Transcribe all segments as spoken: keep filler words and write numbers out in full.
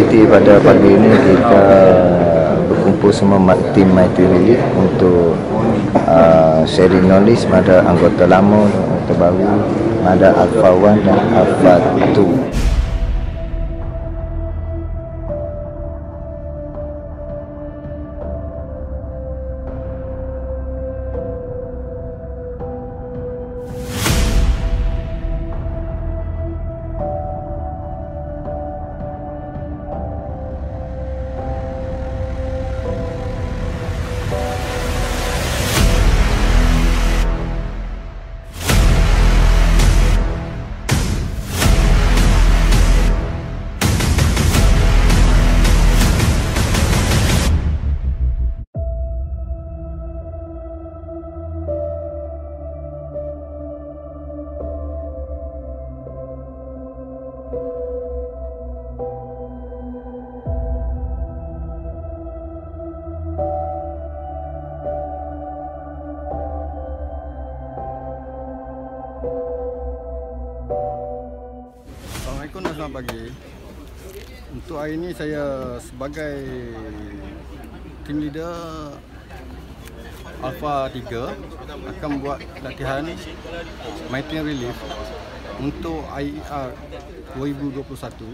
aktiviti pada pagi ini kita berkumpul semua tim Mighty Relief untuk uh, sharing knowledge pada anggota lama, anggota baru, pada Alpha One dan Alpha Two. Assalamualaikum dan selamat pagi. Untuk hari ini saya sebagai team leader Alpha tiga akan membuat latihan Mighty Relief untuk I E R dua ribu dua puluh satu.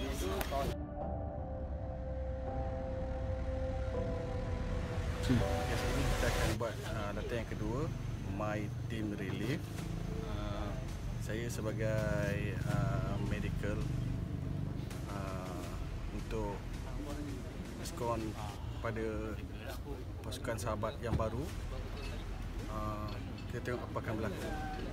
Yes, ini kita akan buat uh, latihan yang kedua, My Team Relief. Uh, saya sebagai uh, medical uh, untuk respon pada pasukan sahabat yang baru. Uh, kita tengok apa akan berlaku.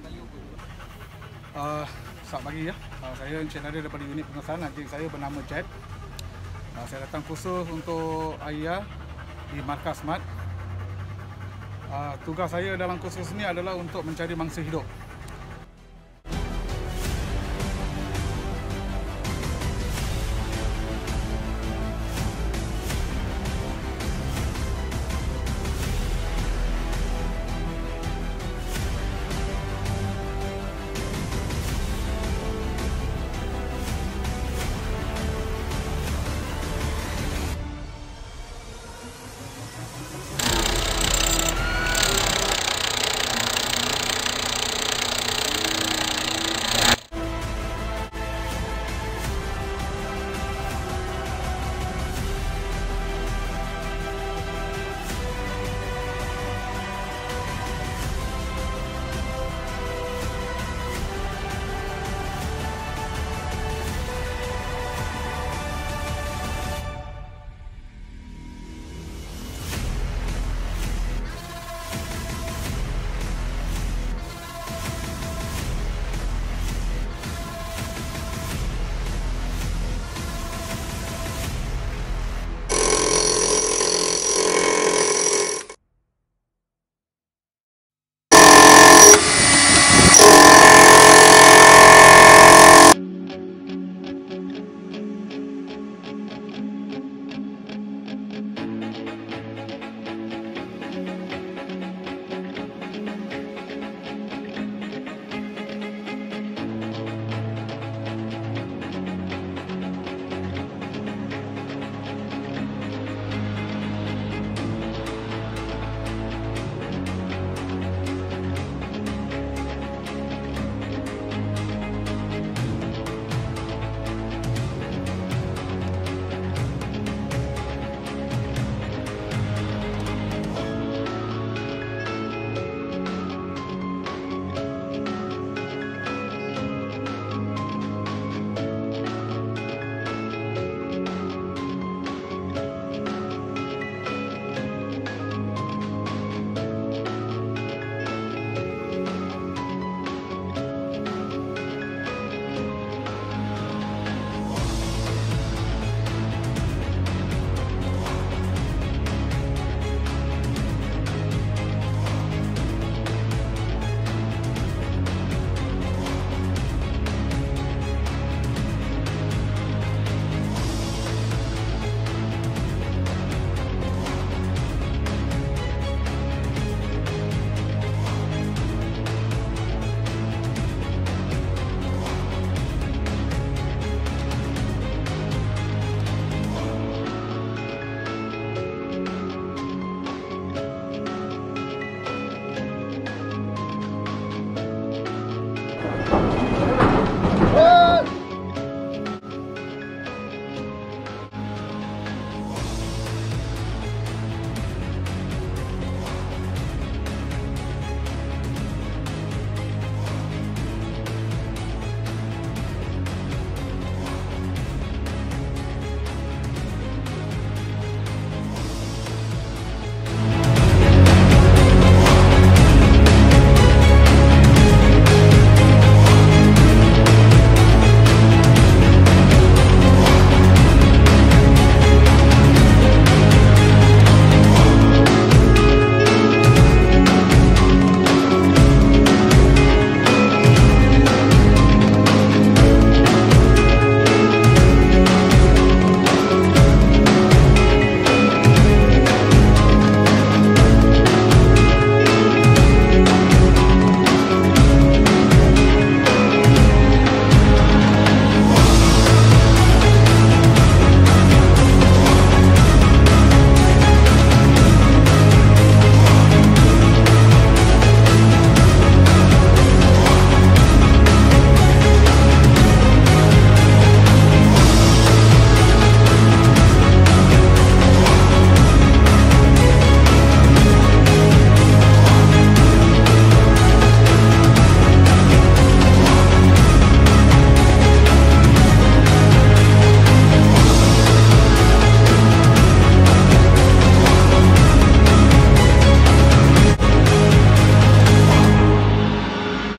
Uh, selamat pagi ya. Uh, saya Encik Nadir daripada unit pengesahan. Nanti saya bernama Chad. Uh, saya datang khusus untuk I E R di Markas Smart. Uh, tugas saya dalam kursus ini adalah untuk mencari mangsa hidup.